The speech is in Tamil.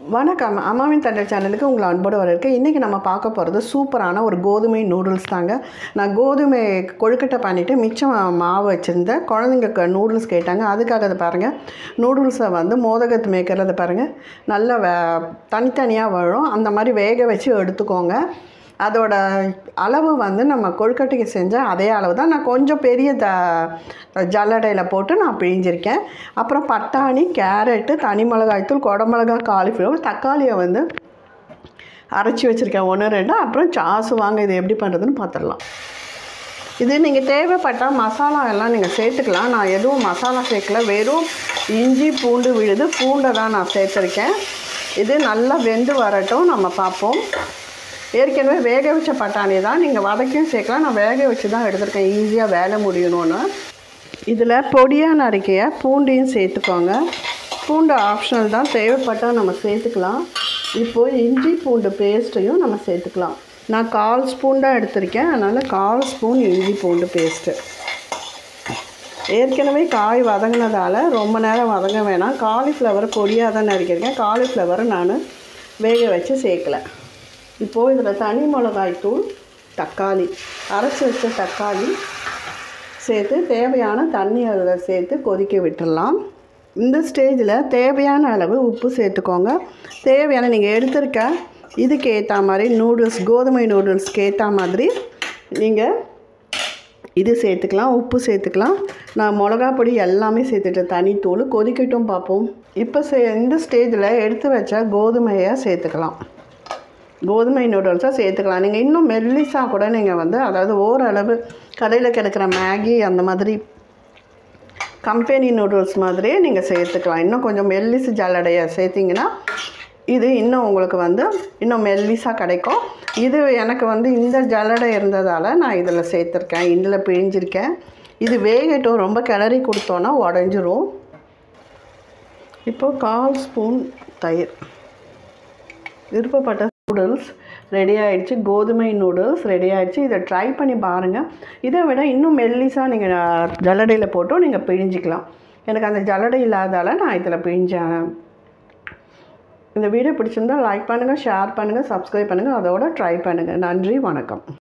வணக்கம். அம்மாவின் தண்டல் சேனலுக்கு உங்களை அன்போடு வரவேற்கிறேன். இன்றைக்கி நம்ம பார்க்க போகிறது சூப்பரான ஒரு கோதுமை நூடுல்ஸ் தாங்க. நான் கோதுமை கொழுக்கட்டை பண்ணிவிட்டு மிச்சம் மாவு வச்சுருந்தேன். குழந்தைங்க நூடுல்ஸ் கேட்டாங்க. அதுக்காக அதை பாருங்கள், நூடுல்ஸை வந்து மோதகத்து மேக்கரில் அதை பாருங்கள் நல்லா தனித்தனியாக வரும். அந்த மாதிரி வேக வச்சு எடுத்துக்கோங்க. அதோட அளவு வந்து நம்ம கொழுக்கட்டைக்கு செஞ்சால் அதே அளவு தான். நான் கொஞ்சம் பெரிய ஜல்லடையில் போட்டு நான் பிழிஞ்சிருக்கேன். அப்புறம் பட்டாணி, கேரட்டு, தனி மிளகாய்த்தூள், குடமிளகாய், காலிஃப்ளவர், தக்காளியை வந்து அரைச்சி வச்சுருக்கேன் 1-2. அப்புறம் சாஸு. வாங்க இது எப்படி பண்ணுறதுன்னு பார்த்துடலாம். இது நீங்கள் தேவைப்பட்டால் மசாலா எல்லாம் நீங்கள் சேர்த்துக்கலாம். நான் எதுவும் மசாலா சேர்க்கல, வெறும் இஞ்சி பூண்டு விழுது, பூண்டை தான் நான் சேர்த்துருக்கேன். இது நல்லா வெந்து வரட்டும், நம்ம பார்ப்போம். ஏற்கனவே வேக வச்ச பட்டாணி தான், நீங்கள் வதக்கியும் சேர்க்கலாம். நான் வேக வச்சு தான் எடுத்துருக்கேன், ஈஸியாக வேலை முடியணும்னு. இதில் பொடியாக நறுக்கிய பூண்டையும் சேர்த்துக்கோங்க. பூண்டு ஆப்ஷனல் தான், தேவைப்பட்டால் நம்ம சேர்த்துக்கலாம். இப்போது இஞ்சி பூண்டு பேஸ்ட்டையும் நம்ம சேர்த்துக்கலாம். நான் 1/4 ஸ்பூன் தான் எடுத்திருக்கேன், அதனால் 1/4 ஸ்பூன் இஞ்சி பூண்டு பேஸ்ட்டு. ஏற்கனவே காய் வதங்கினதால் ரொம்ப நேரம் வதங்க வேணாம். காலிஃப்ளவர் பொடியாக தான் நறுக்கியிருக்கேன். காலிஃப்ளவரை நான் வேக வச்சு சேர்க்கலை. இப்போது இதில் தனி மிளகாய்த்தூள், தக்காளி, அரைச்சி வச்ச தக்காளி சேர்த்து தேவையான தண்ணி அதில் சேர்த்து கொதிக்க விட்டுடலாம். இந்த ஸ்டேஜில் தேவையான அளவு உப்பு சேர்த்துக்கோங்க. தேவையான நீங்கள் எடுத்துருக்க இதுக்கு ஏற்ற மாதிரி நூடுல்ஸ், கோதுமை நூடுல்ஸ்க்கு ஏற்ற மாதிரி நீங்கள் இது சேர்த்துக்கலாம், உப்பு சேர்த்துக்கலாம். நான் மிளகா பொடி எல்லாமே சேர்த்துட்டேன், தனித்தூள். கொதிக்கட்டும் பார்ப்போம். இப்போ இந்த ஸ்டேஜில் எடுத்து வச்ச கோதுமையை சேர்த்துக்கலாம். கோதுமை நூடுல்ஸாக சேர்த்துக்கலாம். நீங்கள் இன்னும் மெல்லிஸாக கூட நீங்கள் வந்து, அதாவது ஓரளவு கடையில் கிடைக்கிற மேகி அந்த மாதிரி கம்பெனி நூடுல்ஸ் மாதிரியே நீங்கள் சேர்த்துக்கலாம். இன்னும் கொஞ்சம் மெல்லிஸ் ஜல்லடையை சேர்த்திங்கன்னா இது இன்னும் உங்களுக்கு வந்து இன்னும் மெல்லிஸாக கிடைக்கும். இது எனக்கு வந்து இந்த ஜல்லடை இருந்ததால் நான் இதில் சேர்த்துருக்கேன், இதில் பிழிஞ்சிருக்கேன். இது வேகட்டும், ரொம்ப கிளறி கொடுத்தோன்னா உடஞ்சிரும். இப்போது 1/4 ஸ்பூன் தயிர். விருப்பப்பட்ட நூடுல்ஸ் ரெடி ஆகிடுச்சு, கோதுமை நூடுல்ஸ் ரெடி ஆகிடுச்சு. இதை ட்ரை பண்ணி பாருங்கள். இதை விட இன்னும் மெல்லிஸாக நீங்கள் ஜல்லடையில் போட்டும் நீங்கள் பிழிஞ்சிக்கலாம். எனக்கு அந்த ஜல்லடை இல்லாதால் நான் இதில் பிழிஞ்சேன். இந்த வீடியோ பிடிச்சிருந்தால் லைக் பண்ணுங்கள், ஷேர் பண்ணுங்கள், சப்ஸ்கிரைப் பண்ணுங்கள், அதோட ட்ரை பண்ணுங்கள். நன்றி, வணக்கம்.